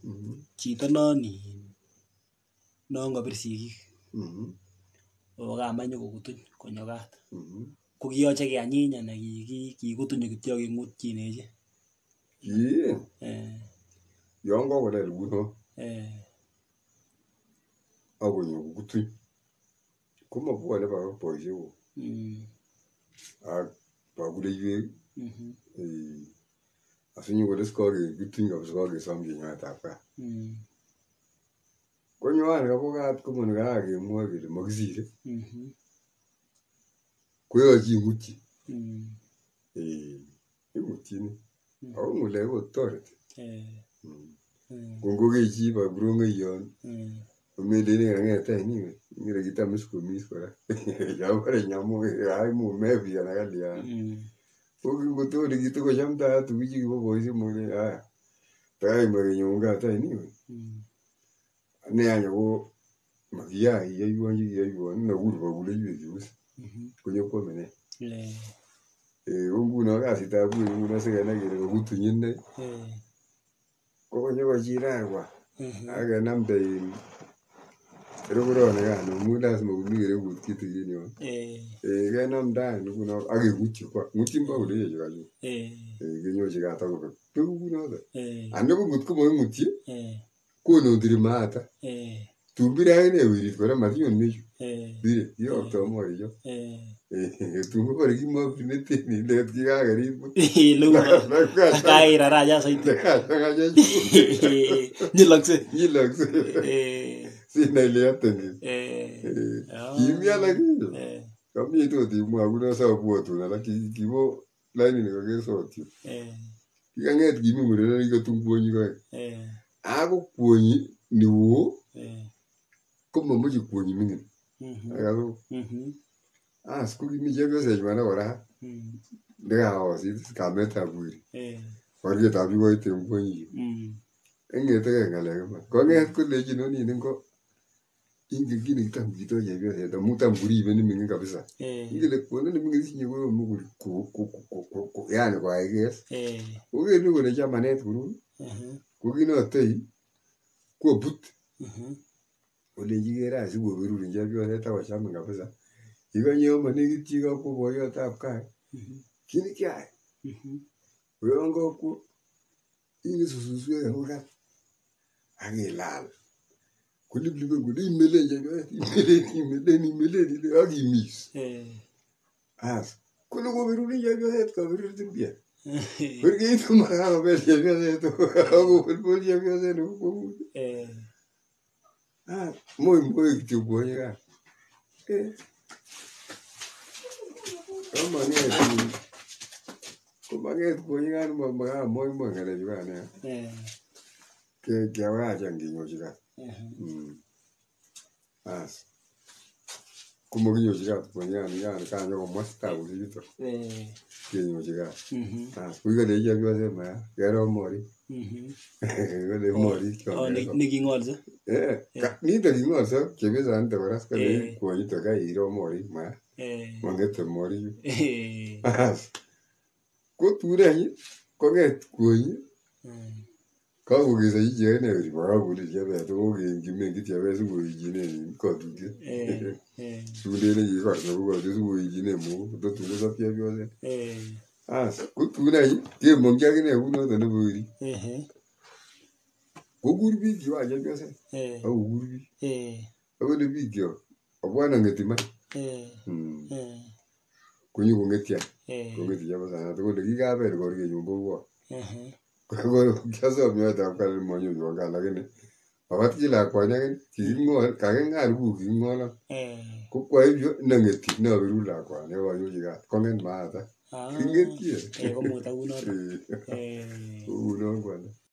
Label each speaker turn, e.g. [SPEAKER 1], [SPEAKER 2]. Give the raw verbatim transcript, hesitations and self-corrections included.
[SPEAKER 1] chito non non kabir sigik o kamach nyokokutuny konyo kat ko kiyoche keanyiny ana kikutuny kityo kemutyinechi
[SPEAKER 2] Kii
[SPEAKER 1] eh
[SPEAKER 2] yon kokolel kuno
[SPEAKER 1] eh
[SPEAKER 2] akonyo kokutuny komabwone baka boisiekuk ak bakuleiwek asinyokoles kakekutuny kabisa kakesom nyoetab kat konyoan kabo kat komoni kakemwoe kele makisire koyoche imutyi eh imutyini ako ng'ulek okot toreti kongokechi baburong'oiyon komelelen kang'etech niwe ngele kitam is komis kora yobore nyamu kaimuch mebiy anan kalyan ko kingotore kitokochamtaat tukuchu kibo boisiek mokele aya taimach kenyoun kat any niwe ane any ako makiyai iyoiwon chekiyoiwon nakur bakuleiwek chuk is konyokwome nee eh ko nguno kasitab buch nguno sikenai kele kakutuny inei ko konyokochirarwa akenamde in rokoronikan amu lazima komi kerekut kitikin yon eh kenamda any nguno akemutyi mutyin bakuleiwechu kanyun eh kenyochi kat akobek beku kunoto anibuch ngotko makimutyi konondiri maata tun bire akine werit kora matinyon mechu bire kiyoktoi moricho tun kobore kimakineten ilet kikakeribut
[SPEAKER 1] kairaracha saiti nyilokse
[SPEAKER 2] nyilokse sinai ile yotenye kimi alak kami tot imwa kuno sobwotun alak kibo lainini kakesotyo kikang'et kimi murenet nekikotun kwonyik oeng ako kwonyi niwo komamoche kwonyi ming'in as ko kimi chepyosenyu ane kora nekaosit kametab weri bororyetab biik koiten kwonyi eng'etekei ng'alek iman kong'et kolechin onin ingo ingen kit nekitam kitoi chepyoset amu tam koribeni ming'in kabisa ingele kwondo neming'in isinye koyome yani koai kes kokele kole chamanet korun ko kinotei kobut olenchi kere any sikoberurin chepyoset akochamin kabisa ikonye yon monekit chi kakwo boiyotab gaa kit nekiayai koyon kakwo ing'esu suswek en kurgat akilal koliplipen kole imelen chepyoset imelen imelen imelen akimis as kole koberurin chepyoset kaberuret mpya korkeit komakakobel chepyoset akobolbol chepyoset nebo kwong'ut moi moi kityo kwonyik any komang'et komang'et kwonyik any makamoi ng'alechukan kewach any kenyochi kat as komakinyochi kat kwonyikan kanyokomwa tabusiek chuto kenyochi kat as kokikolechi chepyoset maya kero morik kole morik chon
[SPEAKER 1] neking'olse
[SPEAKER 2] nito king'olso chepyosanito kora kole kwonyito kairo morik maya mang'ete morichu as ko tun any kong'et kwonyi kakokesochi chi akine weri makakolechi chepyoset kokengi meng'it chepyoset sikoichinen katutiet sikulen kikor nebo katutiet sikoichinen mook kototun kosop chepyoset as ko tun any kemong'chi akine kunoto nebo werit kokur biik chwak chepyoset akokur biik akole bikyok obwan ang'et iman konyokong'etyo kong'etyo chepyosanato kole kikabel korkenyun bouwon kiasom nyoetab kat manyonywon kat lakini mabatchi lakwani akine kiking'ol kaking'al kuk kiking'olon ko kwaibyo nang'etyi naberur lakwani akanyochi kat kong'et maata king'etye kounon kwana